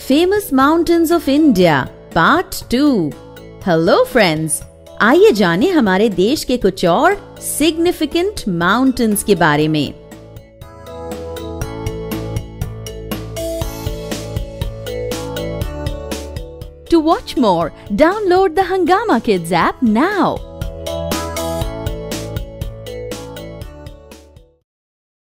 Famous mountains of India part 2। Hello friends, आइए जाने हमारे देश के कुछ और सिग्निफिकेंट माउंटेन्स के बारे में। To watch more, download the Hungama Kids app now.